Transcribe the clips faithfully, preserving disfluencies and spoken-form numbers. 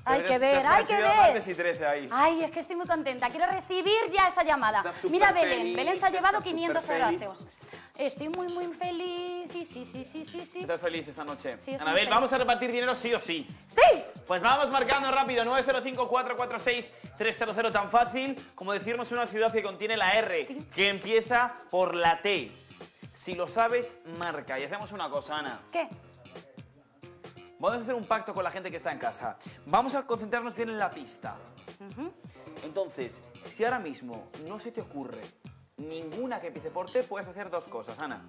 Hay que ver, hay que ver. Y trece ahí. Ay, es que estoy muy contenta. Quiero recibir ya esa llamada. Mira, Belén. Feliz, Belén se ha llevado quinientos feliz. euros. Estoy muy, muy feliz. Sí, sí, sí, sí, sí, sí. ¿Estás feliz esta noche? Sí, estoy Anabel, feliz. ¿vamos a repartir dinero sí o sí? ¡Sí! Pues vamos marcando rápido, nueve cero cinco, cuatro cuatro seis, tres cero cero, tan fácil como decirnos una ciudad que contiene la R, Sí. que empieza por la T. Si lo sabes, marca. Y hacemos una cosa, Ana. ¿Qué? Vamos a hacer un pacto con la gente que está en casa. Vamos a concentrarnos bien en la pista. Ujú. Entonces, si ahora mismo no se te ocurre ninguna que empiece por T, puedes hacer dos cosas, Ana.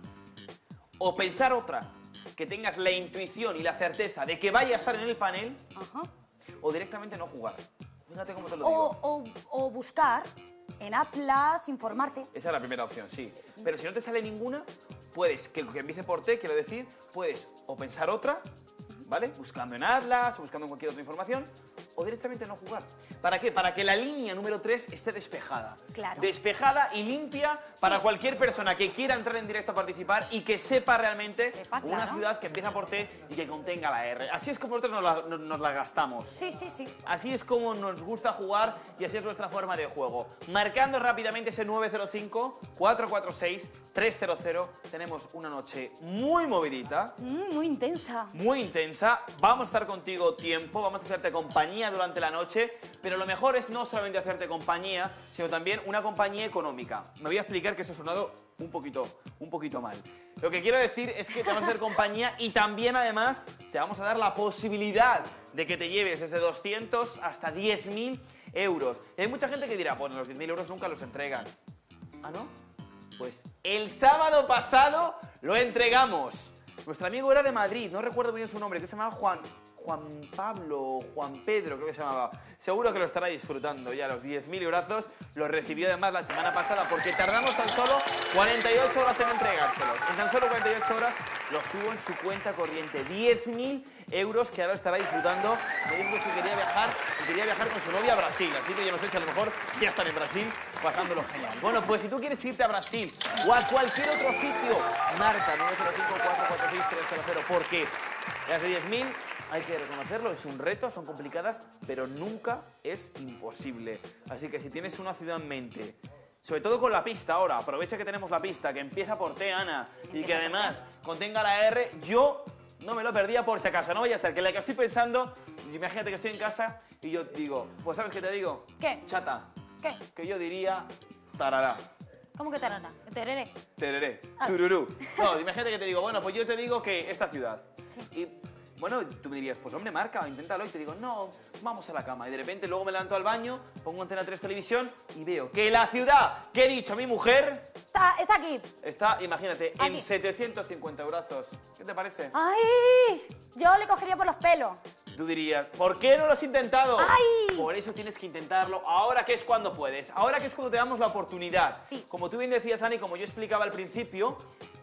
O pensar otra, que tengas la intuición y la certeza de que vaya a estar en el panel, Ajá. o directamente no jugar. Fíjate cómo te lo digo. O, o, o buscar en Atlas, informarte. Esa es la primera opción, sí. Pero si no te sale ninguna, puedes, que, que empiece por T, quiero decir, puedes o pensar otra, ¿vale? Buscando en Atlas, o buscando en cualquier otra información, o directamente no jugar. ¿Para qué? Para que la línea número tres esté despejada. Claro. Despejada y limpia para Sí. cualquier persona que quiera entrar en directo a participar y que sepa realmente Sepa, una claro. ciudad que empieza por T y que contenga la R. Así es como nosotros nos la, nos- nos la gastamos. Sí, sí, sí. Así es como nos gusta jugar y así es nuestra forma de juego. Marcando rápidamente ese nueve cero cinco, cuatro cuatro seis, tres cero cero, tenemos una noche muy movidita, Mm, muy intensa. muy intensa. Vamos a estar contigo tiempo, vamos a hacerte compañía durante la noche, pero lo mejor es no solamente hacerte compañía, sino también una compañía económica. Me voy a explicar que eso ha sonado un poquito, un poquito mal. Lo que quiero decir es que te vamos a hacer compañía y también, además, te vamos a dar la posibilidad de que te lleves desde doscientos hasta diez mil euros. Y hay mucha gente que dirá, bueno, los diez mil euros nunca los entregan. ¿Ah, no? Pues el sábado pasado lo entregamos. Nuestro amigo era de Madrid, no recuerdo bien su nombre, que se llamaba Juan... Juan Pablo, Juan Pedro, creo que se llamaba. Seguro que lo estará disfrutando ya. Los diez mil eurazos los recibió además la semana pasada porque tardamos tan solo cuarenta y ocho horas en entregárselos. En tan solo cuarenta y ocho horas los tuvo en su cuenta corriente. diez mil euros que ahora estará disfrutando. Me dijo que quería viajar, que quería viajar con su novia a Brasil. Así que yo no sé si a lo mejor ya están en Brasil pasándolo genial. Bueno, pues si tú quieres irte a Brasil o a cualquier otro sitio, marca nueve cero cinco, cuatro cuatro seis, tres cero cero porque las de diez mil... hay que reconocerlo, es un reto, son complicadas, pero nunca es imposible. Así que si tienes una ciudad en mente, sobre todo con la pista ahora, aprovecha que tenemos la pista, que empieza por T, Ana, y que además contenga la R, yo no me lo perdía por si acaso. No vaya a ser que la que estoy pensando, imagínate que estoy en casa y yo digo, pues ¿sabes qué te digo? ¿Qué? Chata, ¿Qué? que yo diría tarará. ¿Cómo que tarana? Tereré. Tereré, Ah. tururú. No, imagínate que te digo, bueno, pues yo te digo que esta ciudad. Sí. Y bueno, tú me dirías, pues hombre, marca, inténtalo. Y te digo, no, vamos a la cama. Y de repente luego me levanto al baño, pongo Antena tres Televisión y veo que la ciudad que he dicho a mi mujer Está, está aquí. está, imagínate, en Aquí. setecientos cincuenta eurazos. ¿Qué te parece? ¡Ay! Yo le cogería por los pelos. Tú dirías, ¿por qué no lo has intentado? ¡Ay! Por eso tienes que intentarlo ahora que es cuando puedes. Ahora que es cuando te damos la oportunidad. Sí. Como tú bien decías, Ani, como yo explicaba al principio,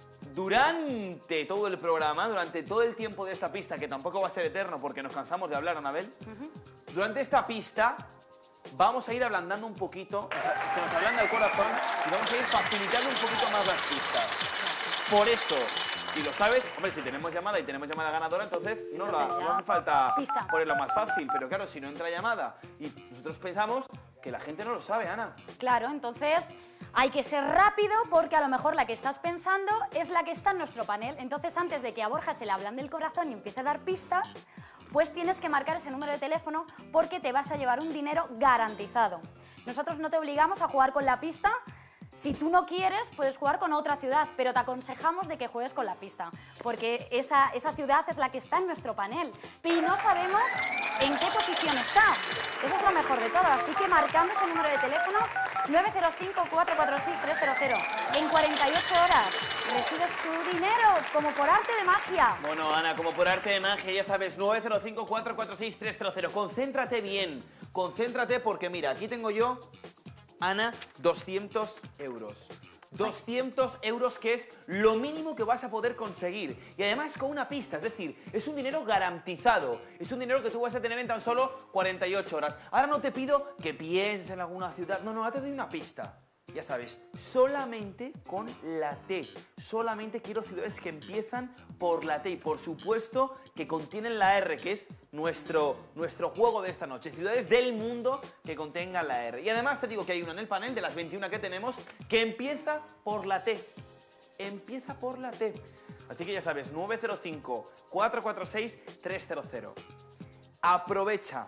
durante todo el programa, durante todo el tiempo de esta pista, que tampoco va a ser eterno porque nos cansamos de hablar, Anabel, durante esta pista vamos a ir ablandando un poquito, o sea, se nos ablanda el corazón y vamos a ir facilitando un poquito más las pistas. Por eso, si lo sabes, hombre, si tenemos llamada y tenemos llamada ganadora, entonces no, la, no hace falta Pista. ponerlo más fácil. Pero claro, si no entra llamada y nosotros pensamos que la gente no lo sabe, Ana. Claro, entonces hay que ser rápido porque a lo mejor la que estás pensando es la que está en nuestro panel. Entonces, antes de que a Borja se le ablande el corazón y empiece a dar pistas, pues tienes que marcar ese número de teléfono porque te vas a llevar un dinero garantizado. Nosotros no te obligamos a jugar con la pista. Si tú no quieres, puedes jugar con otra ciudad, pero te aconsejamos de que juegues con la pista, porque esa, esa ciudad es la que está en nuestro panel y no sabemos en qué posición está. Eso es lo mejor de todo, así que marcando ese número de teléfono nueve cero cinco, cuatro cuatro seis, tres cero cero. En cuarenta y ocho horas recibes tu dinero, como por arte de magia. Bueno, Ana, como por arte de magia, ya sabes, nueve cero cinco, cuatro cuatro seis, tres cero cero. Concéntrate bien, concéntrate porque mira, aquí tengo yo, Ana, doscientos euros. doscientos euros, que es lo mínimo que vas a poder conseguir. Y además con una pista, es decir, es un dinero garantizado. Es un dinero que tú vas a tener en tan solo cuarenta y ocho horas. Ahora no te pido que pienses en alguna ciudad. No, no, ahora te doy una pista. ya sabes, solamente con la T. Solamente quiero ciudades que empiezan por la T y por supuesto que contienen la R, que es nuestro, nuestro juego de esta noche. Ciudades del mundo que contengan la R. Y además te digo que hay una en el panel de las veintiuna que tenemos que empieza por la T. Empieza por la T. Así que ya sabes, nueve cero cinco, cuatro cuatro seis, tres cero cero. Aprovecha.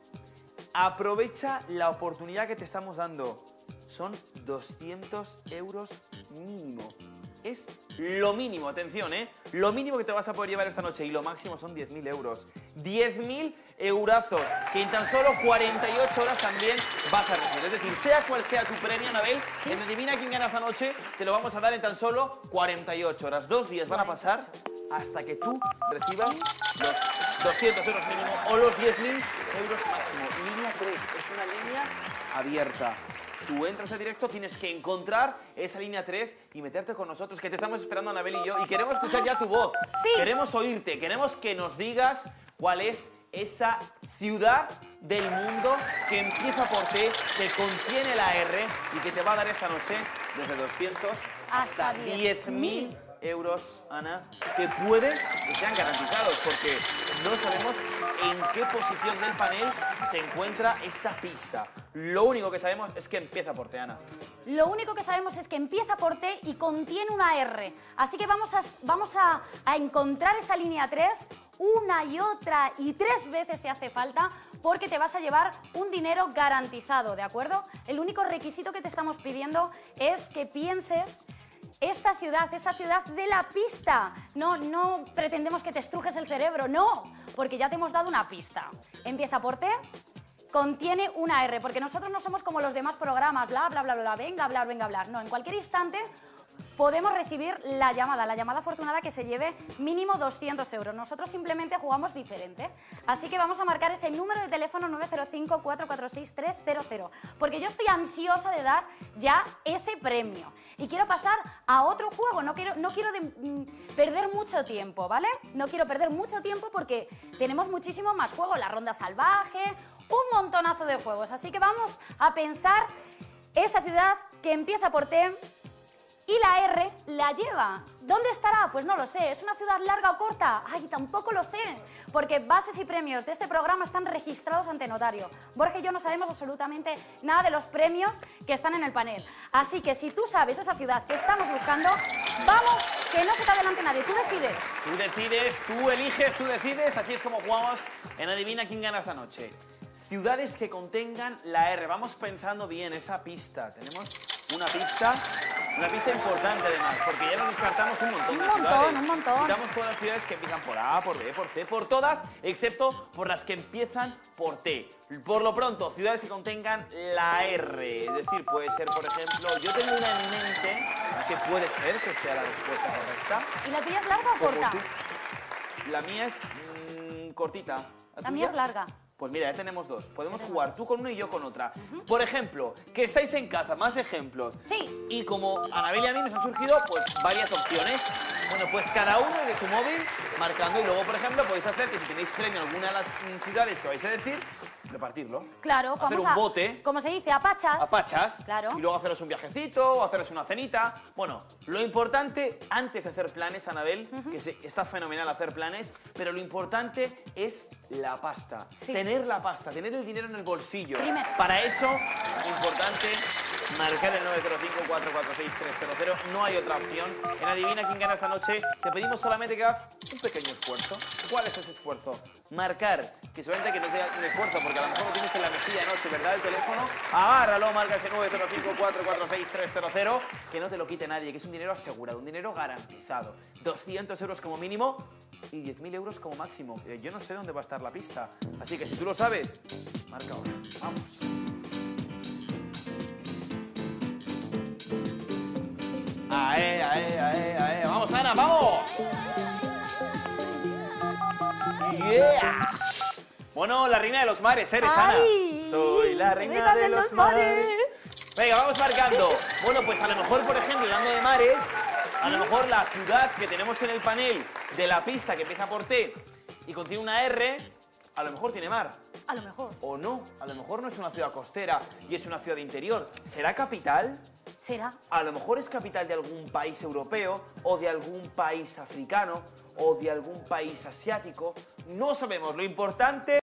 Aprovecha la oportunidad que te estamos dando. Son doscientos euros mínimo. Es lo mínimo, atención, ¿eh? Lo mínimo que te vas a poder llevar esta noche y lo máximo son diez mil euros. diez mil eurazos, que en tan solo cuarenta y ocho horas también vas a recibir. Es decir, sea cual sea tu premio, Anabel, ¿sí? En Adivina quién gana esta noche, te lo vamos a dar en tan solo cuarenta y ocho horas. Dos días van a pasar hasta que tú recibas los doscientos euros mínimo o los diez mil euros máximo. Línea tres, es una línea abierta. Tú entras a directo, tienes que encontrar esa línea tres y meterte con nosotros, que te estamos esperando, Anabel y yo, y queremos escuchar ya tu voz. Sí. Queremos oírte, queremos que nos digas cuál es esa ciudad del mundo que empieza por T, que contiene la R y que te va a dar esta noche desde doscientos hasta diez mil euros, Ana, que puede que sean garantizados, porque no sabemos en qué posición del panel se encuentra esta pista. Lo único que sabemos es que empieza por T, Ana. Lo único que sabemos es que empieza por T y contiene una R. Así que vamos a, vamos a, a encontrar esa línea tres una y otra y tres veces si hace falta, porque te vas a llevar un dinero garantizado, ¿de acuerdo? El único requisito que te estamos pidiendo es que pienses esta ciudad, esta ciudad de la pista. No, no pretendemos que te estrujes el cerebro, no, porque ya te hemos dado una pista. Empieza por T, contiene una R, porque nosotros no somos como los demás programas, bla, bla, bla, bla, venga, hablar, venga, hablar. No, en cualquier instante podemos recibir la llamada, la llamada afortunada que se lleve mínimo doscientos euros. Nosotros simplemente jugamos diferente. Así que vamos a marcar ese número de teléfono nueve cero cinco, cuatro cuatro seis, tres cero cero, porque yo estoy ansiosa de dar ya ese premio. Y quiero pasar a otro juego, no quiero, no quiero de, mm, perder mucho tiempo, ¿vale? No quiero perder mucho tiempo porque tenemos muchísimo más juegos, la ronda salvaje, un montonazo de juegos. Así que vamos a pensar esa ciudad que empieza por T y la R la lleva. ¿Dónde estará? Pues no lo sé. ¿Es una ciudad larga o corta? Ay, tampoco lo sé, porque bases y premios de este programa están registrados ante notario. Borja y yo no sabemos absolutamente nada de los premios que están en el panel. Así que si tú sabes esa ciudad que estamos buscando, vamos, que no se te adelante nadie. Tú decides. Tú decides, tú eliges, tú decides. Así es como jugamos en Adivina quién gana esta noche. Ciudades que contengan la R. Vamos pensando bien esa pista. Tenemos una pista, una pista importante además, porque ya nos descartamos un montón Un de montón, ciudades. un montón. Quitamos todas las ciudades que empiezan por A, por B, por C, por todas, excepto por las que empiezan por T. Por lo pronto, ciudades que contengan la R. Es decir, puede ser, por ejemplo, yo tengo una en mente que puede ser que sea la respuesta correcta. ¿Y la tuya es larga o corta? Tú. La mía es mmm, cortita. ¿La, La mía es larga. Pues mira, ya tenemos dos. Podemos tenemos jugar dos. tú con una y yo con otra. Uh-huh. Por ejemplo, que estáis en casa, más ejemplos. Sí. Y como a Anabel y a mí nos han surgido pues varias opciones. Bueno, pues cada uno de su móvil marcando. Y luego, por ejemplo, podéis hacer que si tenéis premio en alguna de las ciudades que vais a decir, repartirlo. Claro, hacer vamos un a, bote. como se dice, a pachas. A pachas. Claro. Y luego haceros un viajecito o haceros una cenita. Bueno, lo importante antes de hacer planes, Anabel, uh-huh. que se, está fenomenal hacer planes, pero lo importante es la pasta. Sí. Tener la pasta, tener el dinero en el bolsillo. Primero. Para eso, importante marcar el nueve cero cinco, cuatro cuatro seis, tres cero cero. No hay otra opción. En Adivina quién gana esta noche, te pedimos solamente que hagas un pequeño esfuerzo. ¿Cuál es ese esfuerzo? Marcar, que solamente que no sea un esfuerzo, porque a lo mejor lo tienes en la mesilla de noche, ¿verdad? El teléfono, agárralo, marca ese nueve cero cinco, cuatro cuatro seis, tres cero cero, que no te lo quite nadie, que es un dinero asegurado, un dinero garantizado. doscientos euros como mínimo y diez mil euros como máximo. Eh, yo no sé dónde va a estar la pista, así que si tú lo sabes, marca ahora. Vamos. Ae, ae, ae, ae. Vamos, Ana, vamos. Yeah. Bueno, la reina de los mares, eres, Ay, Ana. Soy la reina, reina de, de los, los mares. mares. Venga, vamos marcando. Bueno, pues a lo mejor, por ejemplo, hablando de mares, a lo mejor la ciudad que tenemos en el panel de la pista que empieza por T y contiene una R, a lo mejor tiene mar. A lo mejor. O no, a lo mejor no es una ciudad costera y es una ciudad interior. ¿Será capital? ¿Será? A lo mejor es capital de algún país europeo o de algún país africano o de algún país asiático. No sabemos. Lo importante